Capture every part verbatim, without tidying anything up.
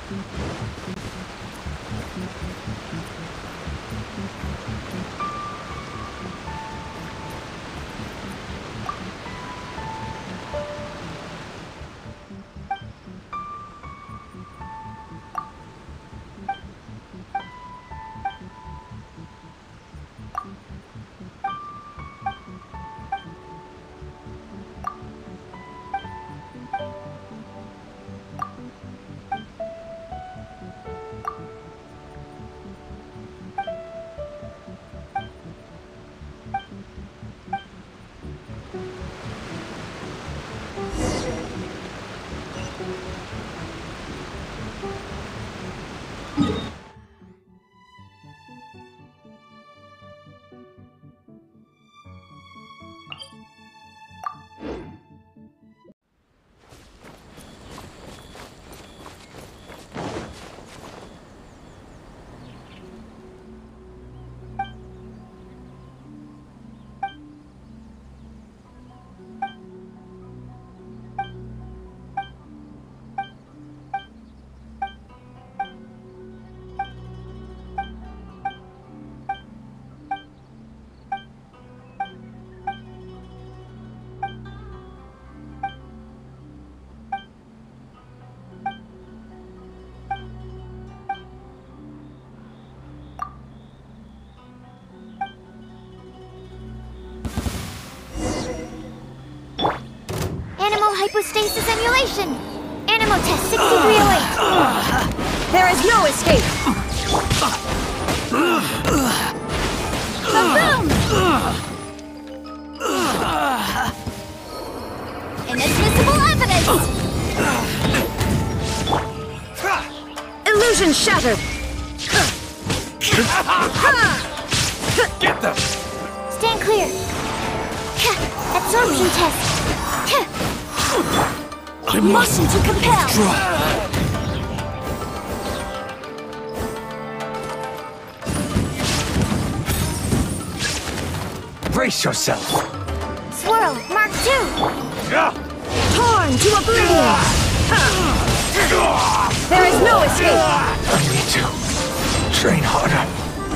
Hypostasis emulation! Animo test sixty-three oh eight! There is no escape! Boom! Inadmissible evidence! Illusion shattered! Get them! Stand clear! Absorption test! I Motion to compel! Brace yourself! Swirl, Mark two! Torn to oblivion! There is no escape! I need to train harder.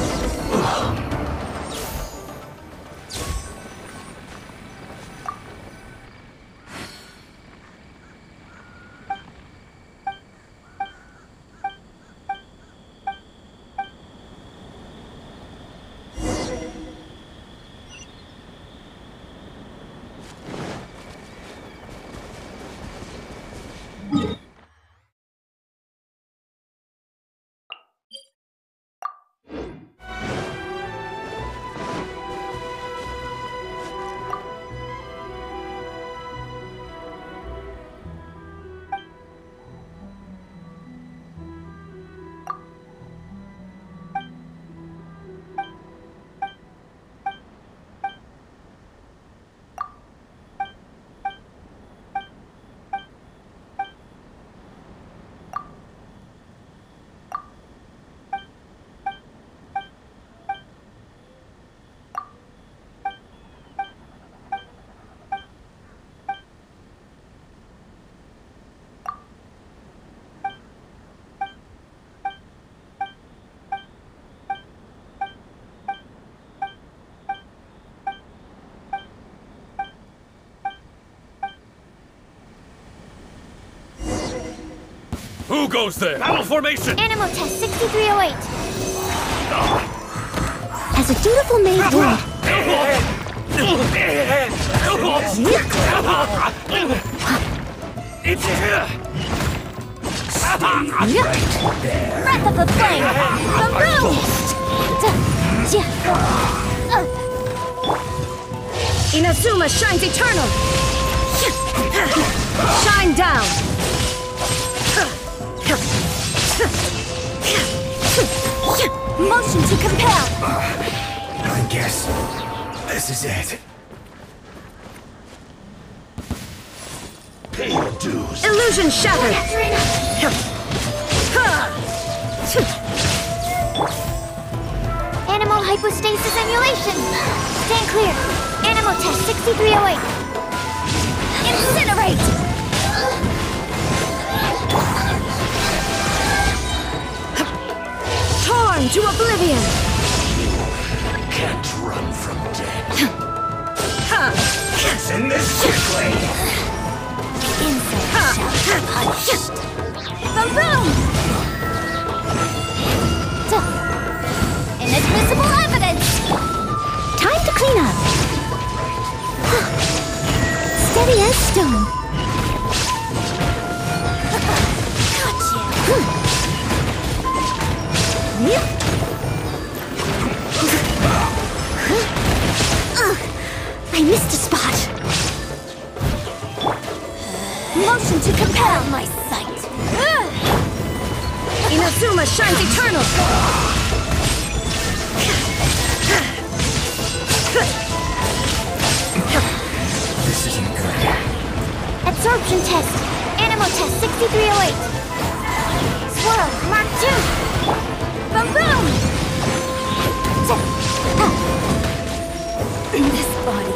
Who goes there? Battle formation! Animo test sixty-three oh eight! As a dutiful maid would. It's here! Breath of the flame! Boom! Inazuma shines eternal! Shine down! Motion to compel! I guess this is it. Pay your dues. Illusion shattered! Animal hypostasis emulation! Stand clear! Animal test sixty-three oh eight! Incinerate! into oblivion! Can't run from death. What's in this quickly? Inside shall be punished. Boom boom! Duh. Inadmissible evidence! Time to clean up. Steady as stone. Gotcha. Yep. I missed a spot. Motion to compel my sight. Inazuma shines eternal! This isn't good. Absorption test. Animal test sixty-three oh eight. Swirl, mark two. Boom boom! This body